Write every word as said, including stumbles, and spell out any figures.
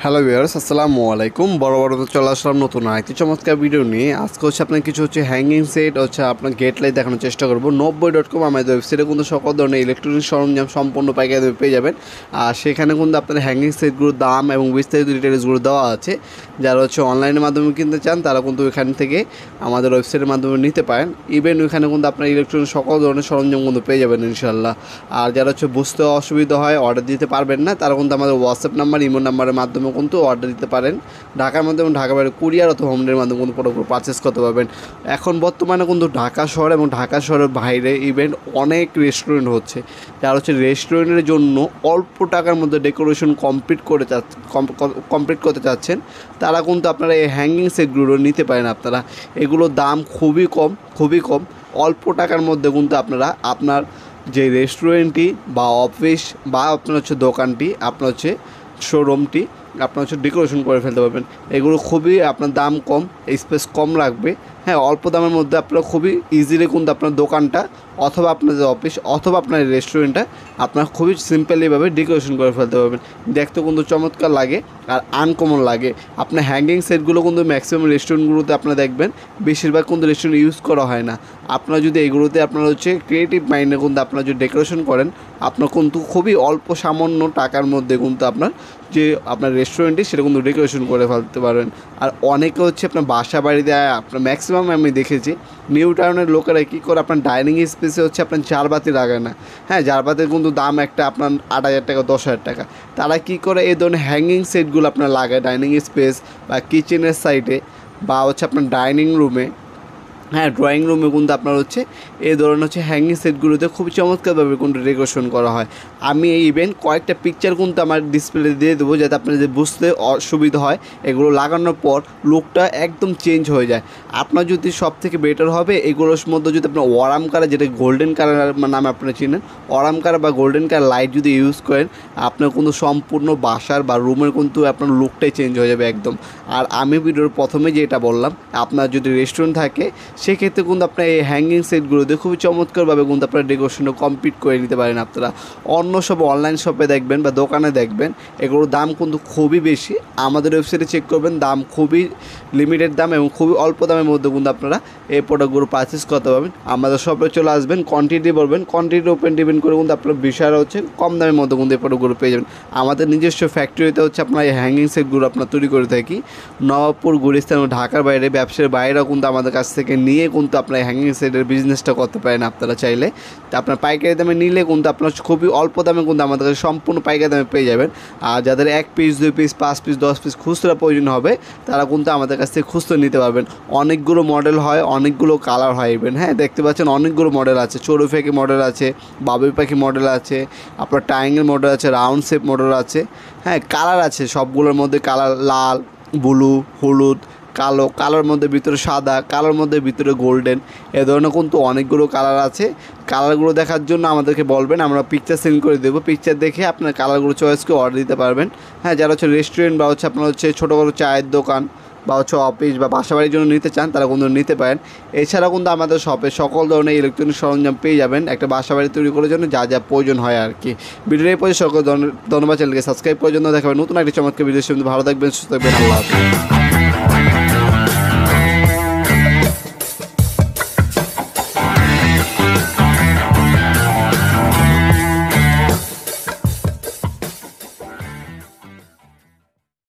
Hello viewers, আসসালামু আলাইকুম। বড় বড় তো চলে আসলাম নতুন আরেকটি চমৎকার ভিডিও নিয়ে। আজকে হচ্ছে আপনার কিছু হচ্ছে হ্যাঙ্গিং সেট হচ্ছে আপনার গেট লাইট দেখানোর চেষ্টা করবো। নব্বই ডট কম আমাদের ওয়েবসাইটে কিন্তু সকল ধরনের ইলেকট্রনিক্স সরঞ্জাম সম্পূর্ণ পাইকারি পেয়ে যাবেন। আর সেখানে কিন্তু আপনার হ্যাঙ্গিং সেটগুলোর দাম এবং বিস্তারিত ডিটেলসগুলো দেওয়া আছে। যারা হচ্ছে অনলাইনের মাধ্যমে কিনতে চান তারা কিন্তু এখান থেকে আমাদের ওয়েবসাইটের মাধ্যমে নিতে পারেন। ইভেন ওইখানে কিন্তু আপনার ইলেকট্রনিক্স সকল ধরনের সরঞ্জাম কিন্তু পেয়ে যাবেন ইনশাল্লাহ। আর যারা হচ্ছে বুঝতে অসুবিধা হয়, অর্ডার দিতে পারবেন না, তারা কিন্তু আমাদের হোয়াটসঅ্যাপ নাম্বার ইমো নাম্বারের মাধ্যমে কিন্তু অর্ডার দিতে পারেন। ঢাকার মধ্যে এবং ঢাকা বাইরে কুরিয়ার অথবা হোম ডেলিভারির মাধ্যমে কিন্তু প্রোডাক্টগুলো পারচেস করতে পারবেন। এখন বর্তমানে কিন্তু ঢাকা শহর এবং ঢাকা শহরের বাইরে ইভেন্ট অনেক রেস্টুরেন্ট হচ্ছে, যারা হচ্ছে রেস্টুরেন্টের জন্য অল্প টাকার মধ্যে ডেকোরেশন কমপ্লিট করে চাচ্ছেন কমপ্লিট করতে চাচ্ছেন তারা কিন্তু আপনারা এই হ্যাঙ্গিং সেটগুলো নিতে পারেন। আপনারা এগুলোর দাম খুবই কম খুবই কম অল্প টাকার মধ্যে কিন্তু আপনারা আপনার যে রেস্টুরেন্টটি বা অফিস বা আপনার হচ্ছে দোকানটি, আপনার হচ্ছে শোরুমটি আপনার হচ্ছে ডেকোরেশন করে ফেলতে পারবেন। এগুলো খুবই আপনার দাম কম, স্পেস কম লাগবে। হ্যাঁ, অল্প দামের মধ্যে আপনারা খুবই ইজিলি কিন্তু আপনার দোকানটা অথবা আপনাদের অফিস অথবা আপনার রেস্টুরেন্টটা আপনার খুবই সিম্পলিভাবে ডেকোরেশন করে ফেলতে পারবেন। দেখতে কিন্তু চমৎকার লাগে আর আনকমন লাগে। আপনার হ্যাঙ্গিং সেটগুলো কিন্তু ম্যাক্সিমাম রেস্টুরেন্টগুলোতে আপনারা দেখবেন বেশিরভাগ কিন্তু রেস্টুরেন্ট ইউজ করা হয় না। আপনারা যদি এগুলোতে আপনার হচ্ছে ক্রিয়েটিভ মাইন্ডে কিন্তু আপনারা যদি ডেকোরেশন করেন, আপনার কিন্তু খুবই অল্প সামান্য টাকার মধ্যে কিন্তু আপনার যে আপনার রেস্টুরেন্টে সেটা কিন্তু ডেকোরেশন করে ফেলতে পারবেন। আর অনেকে হচ্ছে আপনার বাসা বাড়িতে আপনার ম্যাক্সিমাম আমি দেখেছি নিউ টাউনের লোকেরা কী করে আপনার ডাইনিং স্পেসে হচ্ছে আপনার জারবাতি লাগায় না। হ্যাঁ, জারবাতির কিন্তু দাম একটা আপনার আট হাজার টাকা দশ হাজার টাকা। তারা কী করে এই ধরনের হ্যাঙ্গিং সেটগুলো আপনার লাগায় ডাইনিং স্পেস বা কিচেনের সাইডে বা হচ্ছে আপনার ডাইনিং রুমে, হ্যাঁ ড্রয়িং রুমে কিন্তু আপনার হচ্ছে এই ধরনের হচ্ছে হ্যাঙ্গিং সেটগুলোতে খুব চমৎকারভাবে কিন্তু ডেকোরেশন করা হয়। আমি এই ইভেন্ট কয়েকটা পিকচার কিন্তু আমার ডিসপ্লে দিয়ে দেবো যাতে আপনার যে বুঝতে অসুবিধা হয়। এগুলো লাগানোর পর লুকটা একদম চেঞ্জ হয়ে যায়। আপনার যদি সব থেকে বেটার হবে এগুলোর মধ্যে যদি আপনার ওয়ারাম কালার, যেটা গোল্ডেন কালার নামে আপনারা চিনেন, ওয়ারাম কালার বা গোল্ডেন কালার লাইট যদি ইউজ করেন, আপনার কিন্তু সম্পূর্ণ বাসার বা রুমের কিন্তু আপনার লুকটাই চেঞ্জ হয়ে যাবে একদম। আর আমি ভিডিওর প্রথমে যেটা বললাম, আপনার যদি রেস্টুরেন্ট থাকে সেক্ষেত্রে কিন্তু আপনার এই হ্যাঙ্গিং সেটগুলোতে খুবই চমৎকারভাবে কিন্তু আপনারা ডেকোরেশনটা কমপ্লিট করে নিতে পারেন। আপনারা অন্য সব অনলাইন শপে দেখবেন বা দোকানে দেখবেন এগুলোর দাম কিন্তু খুবই বেশি। আমাদের ওয়েবসাইটে চেক করবেন, দাম খুবই লিমিটেড দাম এবং খুবই অল্প দামের মধ্যে কিন্তু আপনারা এই প্রোডাক্টগুলো পারচেস করতে পারবেন। আমাদের শপে চলে আসবেন, কোয়ান্টিটি বলবেন, কোয়ান্টিটির উপর ডিপেন্ড করে কিন্তু আপনার বিষয়টা হচ্ছে কম দামের মধ্যে কিন্তু এই প্রোডাক্টগুলো পেয়ে যাবেন। আমাদের নিজস্ব ফ্যাক্টরিতে হচ্ছে আপনার এই হ্যাঙ্গিং সেটগুলো আপনার তৈরি করে থাকি। নবাবপুর, গুলিস্তান ও ঢাকার বাইরে ব্যবসার বাইরেও কিন্তু আমাদের কাছ থেকে নিয়ে কিন্তু আপনার হ্যাঙ্গিং সেটের বিজনেসটা করতে পারেন আপনারা চাইলে। তা আপনার পাইকারি দামে নিলে কিন্তু আপনার খুবই অল্প দামে কিন্তু আমাদের কাছে সম্পূর্ণ পাইকারি দামে পেয়ে যাবেন। আর যাদের এক পিস, দুই পিস, পাঁচ পিস, দশ পিস খুচরা প্রয়োজন হবে তারা কিন্তু আমাদের কাছ থেকে খুচরা নিতে পারবেন। অনেকগুলো মডেল হয়, অনেকগুলো কালার হয় ইভেন। হ্যাঁ, দেখতে পাচ্ছেন অনেকগুলো মডেল আছে, চড়ুই পাখি মডেল আছে, বাবুই পাখি মডেল আছে, আপনার ট্রায়াঙ্গেল মডেল আছে, রাউন্ড শেপ মডেল আছে। হ্যাঁ, কালার আছে সবগুলোর মধ্যে, কালার লাল, ব্লু, হলুদ, কালো, কালোর মধ্যে ভিতরে সাদা, কালোর মধ্যে ভিতরে গোল্ডেন, এ ধরনের কিন্তু অনেকগুলো কালার আছে। কালারগুলো দেখার জন্য আমাদেরকে বলবেন, আমরা পিকচার সেন্ড করে দেবো। পিকচার দেখে আপনার কালারগুলো চয়েস করে অর্ডার দিতে পারবেন। হ্যাঁ, যারা হচ্ছে রেস্টুরেন্ট বা হচ্ছে আপনার হচ্ছে ছোটো বড়ো চায়ের দোকান বা হচ্ছে অফিস বা বাসা বাড়ির জন্য নিতে চান তারা কিন্তু নিতে পারেন। এছাড়াও কিন্তু আমাদের শপে সকল ধরনের ইলেকট্রনিক সরঞ্জাম পেয়ে যাবেন একটা বাসা বাড়ি তৈরি করার জন্য যা যা প্রয়োজন হয় আর কি। ভিডিওর এই পর্যন্ত সকল ধন্যবাদ। চ্যানেলকে সাবস্ক্রাইব করার জন্য দেখাবেন নতুন একটি চমৎকার ভিডিও। ভালো থাকবেন, সুস্থ থাকবেন, আল্লাহ হাফেজ।